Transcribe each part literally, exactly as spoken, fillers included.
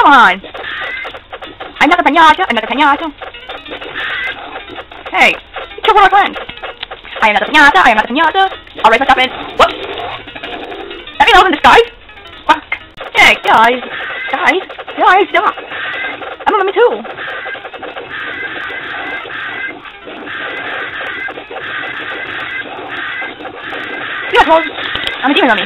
Come on! Another pinata, another pinata. Hey, be careful my friend. I am not a pinata, I am not a pinata. Alright, let's stop it. Whoops. Let me know in disguise. Fuck. Hey, guys. Guys. Guys, stop. I'm on me too. You assholes. I'm a demon on me.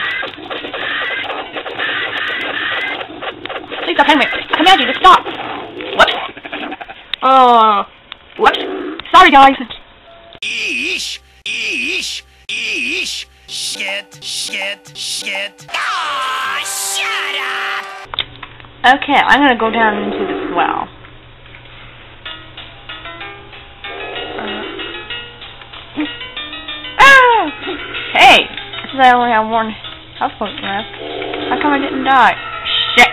Please stop hitting me. I command you to stop. Whoops. Uh, whoops. Sorry, guys. Eesh, eesh, eesh, shit, shit, shit. Ah, shut up! Okay, I'm gonna go down into this well. Uh, ah! Hey! This is I only have one health point left. How come I didn't die? Shit!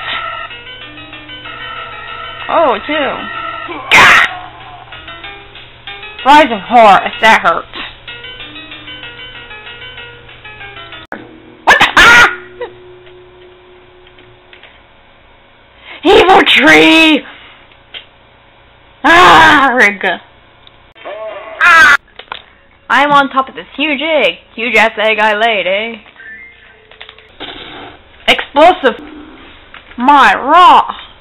Oh, two. Gah! Rising horror, if that hurt. What the? Ah! Evil tree! Ah, Rig. Ah! I'm on top of this huge egg. Huge ass egg I laid, eh? Explosive. My raw.